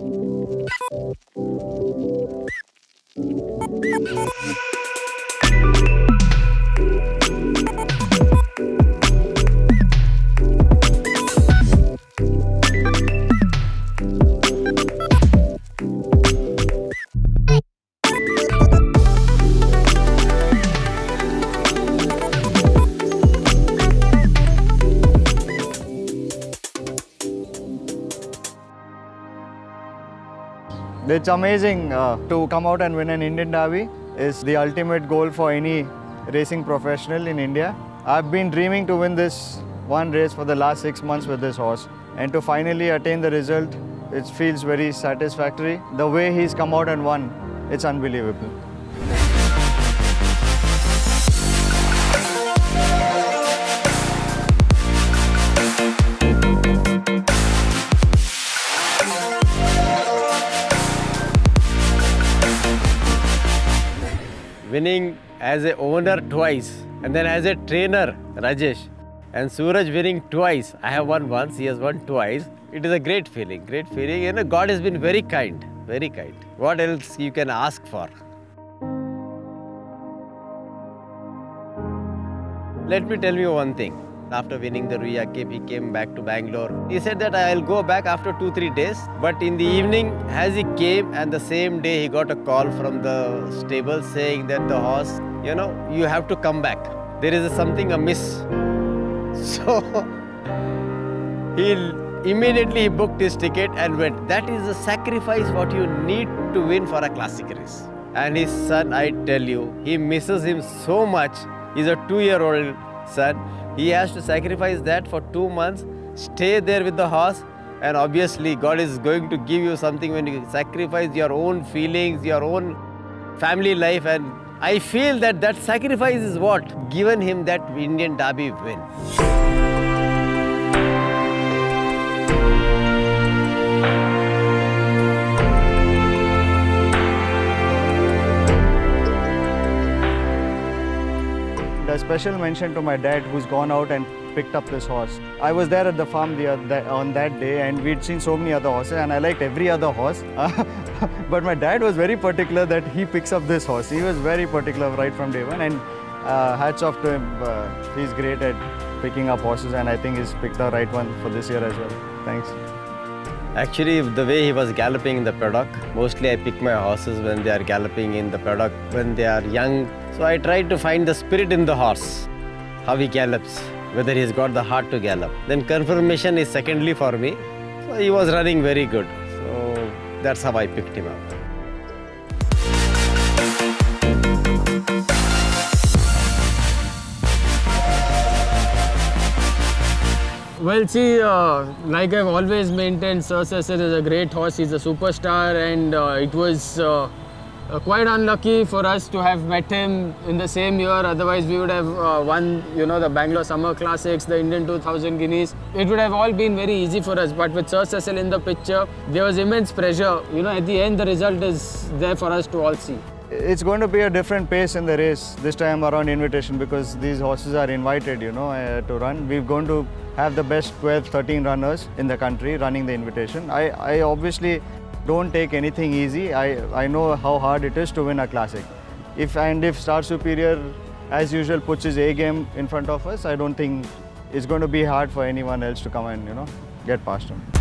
It's amazing to come out and win an Indian Derby. Is the ultimate goal for any racing professional in India. I've been dreaming to win this one race for the last 6 months with this horse, and to finally attain the result, it feels very satisfactory. The way he's come out and won, it's unbelievable. Winning as a owner twice and then as a trainer, Rajesh, and Suraj winning twice. I have won once, he has won twice. It is a great feeling, great feeling. You know, God has been very kind, very kind. What else you can ask for? Let me tell you one thing. After winning the Ruya Cup, he came back to Bangalore. He said that I'll go back after 2-3 days. But in the evening, as he came, and the same day he got a call from the stable saying that the horse, you know, you have to come back. There is something amiss. So he immediately booked his ticket and went. That is the sacrifice what you need to win for a classic race. And his son, I tell you, he misses him so much. He's a 2-year-old son. He has to sacrifice that for 2 months, stay there with the horse, and obviously God is going to give you something when you sacrifice your own feelings, your own family life, and I feel that that sacrifice is what given him that Indian Derby win. A special mention to my dad, who's gone out and picked up this horse. I was there at the farm on that day, and we'd seen so many other horses, and I liked every other horse. But my dad was very particular that he picks up this horse. He was very particular right from day one, and hats off to him. He's great at picking up horses, and I think he's picked the right one for this year as well. Thanks. Actually, the way he was galloping in the paddock, mostly I pick my horses when they are galloping in the paddock, when they are young. So I try to find the spirit in the horse, how he gallops, whether he's got the heart to gallop. Then confirmation is secondly for me. So he was running very good. So that's how I picked him up. Well, see, like I've always maintained, Suraj is a great horse. He's a superstar, and it was quite unlucky for us to have met him in the same year. Otherwise, we would have won, you know, the Bangalore Summer Classics, the Indian 2000 Guineas. It would have all been very easy for us. But with Suraj in the picture, there was immense pressure. You know, at the end, the result is there for us to all see. It's going to be a different pace in the race this time around invitation, because these horses are invited, you know, to run. We're going to have the best 12-13 runners in the country running the invitation. I obviously don't take anything easy. I know how hard it is to win a classic. If Star Superior, as usual, puts his A game in front of us, I don't think it's going to be hard for anyone else to come and, you know, get past him.